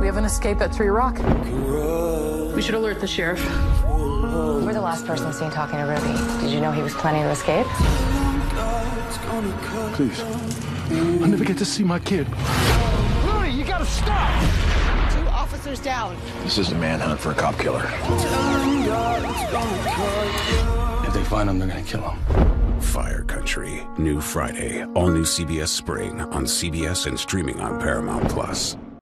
have an escape at 3 Rock. We should alert the sheriff. You were the last person seen talking to Ruby. Did you know he was planning to escape? Please. I'll never get to see my kid. Louis, you gotta stop! 2 officers down. This is a manhunt for a cop killer. If they find him, they're gonna kill him. Fire Country. New Friday. All new CBS Spring on CBS and streaming on Paramount+.